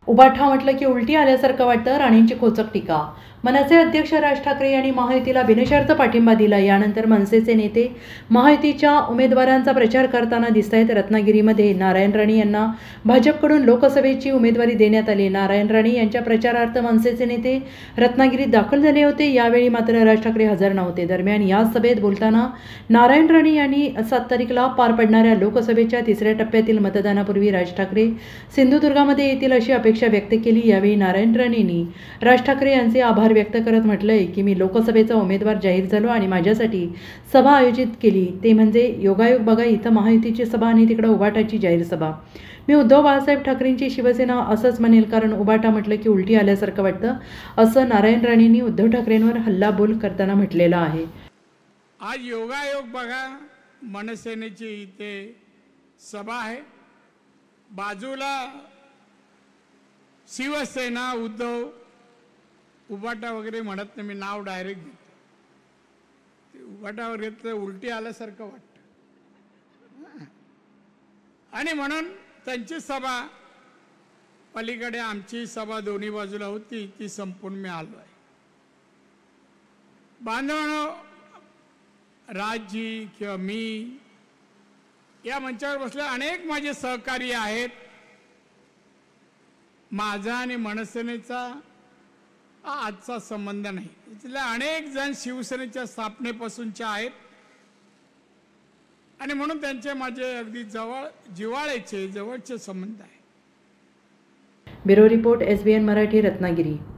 उबाठा म्हटलं की उलटी आल्यासारखं वाटतं. राणेंची खोचक टीका. मनसे अध्यक्ष राज ठाकरे यांनी महायुतीला बिनशर्त पाठिंबा दिला. यानंतर मनसेचे नेते महायुतीच्या उमेदवारांचा प्रचार करताना दिसत आहेत. रत्नागिरीमध्ये नारायण राणे यांना भाजपकडून लोकसभेची उमेदवारी देण्यात आली. नारायण राणे यांच्या प्रचारार्थ मनसेचे नेते रत्नागिरीत दाखल झाले होते. यावेळी मात्र राज ठाकरे हजर नव्हते. दरम्यान या सभेत बोलताना नारायण राणे यांनी 7 तारखेला पार पडणाऱ्या लोकसभेच्या 3ऱ्या टप्प्यातील मतदानापूर्वी राज ठाकरे सिंधुदुर्गामध्ये येतील अशी अपेक्षा व्यक्त केली. यावेळी नारायण राणेंनी राज ठाकरे यांचे आभार व्यक्त करत म्हटलंय की मी लोकसभेचा उमेदवार जाहीर झालो आणि माझ्यासाठी सभा आयोजित केली. ते म्हणजे योगायोग बघा, इथं महायुतीची सभा आणि तिकडे उबाटाची जाहीर सभा. मी उद्धव बाळासाहेब ठाकरेंची शिवसेना असंच म्हणेल, कारण उबाटा म्हटलं की उलटी आल्यासारखं वाटतं, असं नारायण राणेंनी उद्धव ठाकरेंवर हल्लाबोल करताना म्हटलेलं आहे. आज योगायोग बघा, मनसेनेची इथे सभा आहे, बाजूला शिवसेना, उद्धव, उबाटा वगैरे म्हणत नाही, मी नाव डायरेक्ट घेतो. उबाटावर घेतलं उलटी आल्यासारखं वाटतं आणि म्हणून त्यांची सभा, पलीकडे आमची सभा दोन्ही बाजूला होती, ती संपून मी आलो आहे. बांधवांनो, राजजी किंवा मी या मंचावर बसले अनेक माझे सहकारी आहेत. माझा आणि मनसेनेचा आजचा संबंध नाही. इथले अनेक जण शिवसेनेच्या स्थापनेपासूनचे आहेत आणि म्हणून त्यांचे माझे अगदी जिव्हाळ्याचे जवळचे संबंध आहेत. Bureau report, SBN Marathi, Ratnagiri.